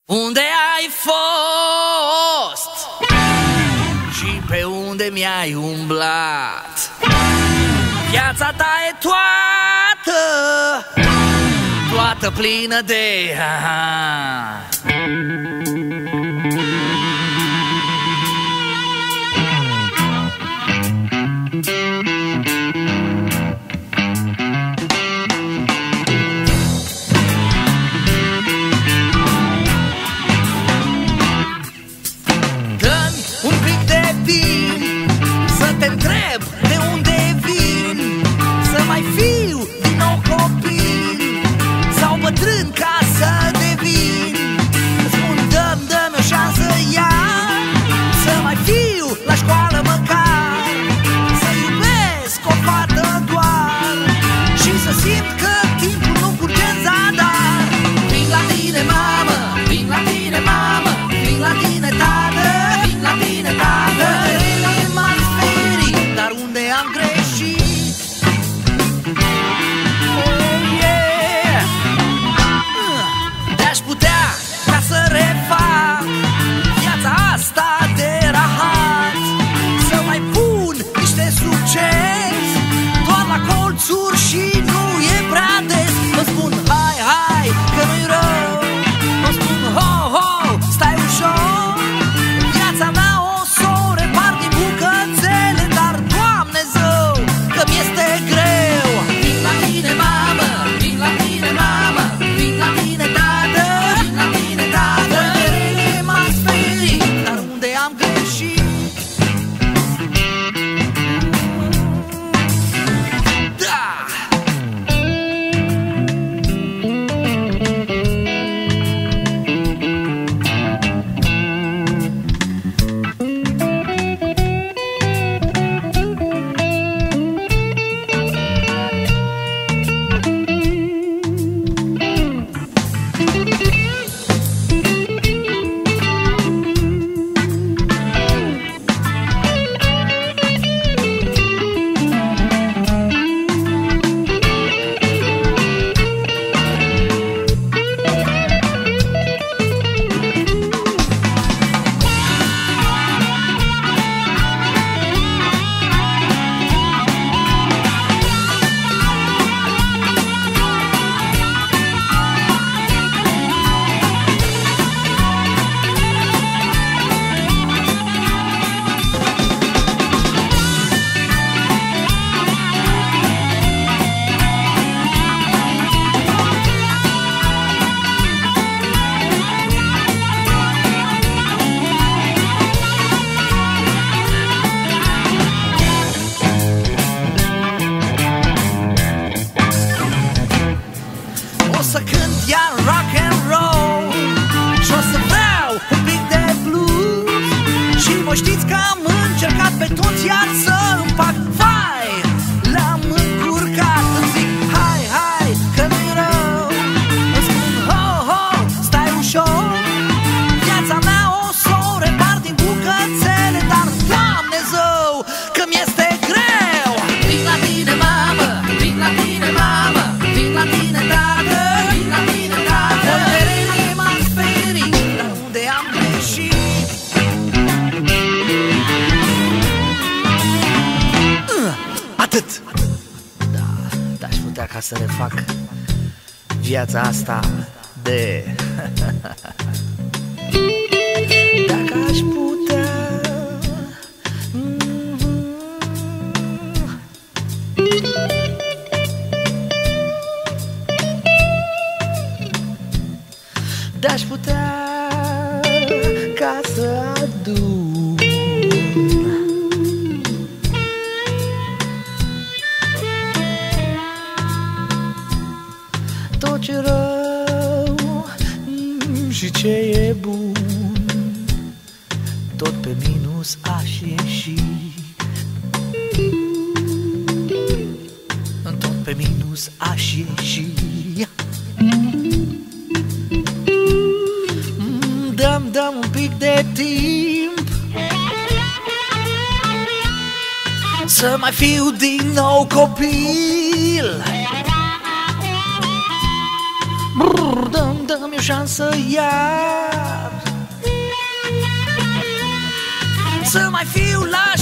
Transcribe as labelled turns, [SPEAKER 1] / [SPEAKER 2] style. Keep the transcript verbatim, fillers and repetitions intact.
[SPEAKER 1] Unde ai fost și pe unde mi-ai umblat? Viața ta e toată, toată plină de ha-ha. Dă-mi un pic de vin să te întreb de unde vin, să mai fiu din nou copil sau bătrân ca să devin. Îți spun dă-mi, dă-mi o șansă iar, să mai fiu la școală măcar, să iubesc o fată doar și să simt că timpul nu curge în zadar. Vin la tine mamă, vin la tine mamă, vin la tine tată, vin la tine tată. M-am ferit, dar unde am greșit? Oh yeah! De-aș putea ca să refac viața asta de rahat, să mai pun niște succes doar la colțuri și nu e prea des. Mă spun hai, hai, că nu-i rău, mă spun ho, ho, stai ușor. Viața mea o să o repar din bucățele, dar Doamne zău că mi-este greu. Vin la tine mamă, vin la tine mamă, vin la tine tată, vin la tine tată. Mereu m-am ferit, dar unde am greșit? Da! O să cânt iar rock and roll și o să vreau un pic de blues. Și voi știți că am încercat pe toți iar să împac. Vai, l-am încurcat. Îmi zic hai, hai, că nu-i rău. Îmi spun ho, ho, stai ușor. Viața mea o să o repar din bucățele, dar Doamne zău că mi-este greu. Vin la tine mamă, vin la tine mamă, vin la tine tată, vin la tine tată. Mereu m-am ferit, dar unde am greșit? Uh, Atât. Da, d-aș putea ca să refac viața asta de dacă aș putea. De-aș putea ca să adun tot ce rău și ce e bun, tot pe minus aș ieși, tot pe minus aș ieși. Dăm, dăm un pic de timp să mai fiu din nou copil. Brr, dăm, dăm-mi o șansă iar să mai fiu la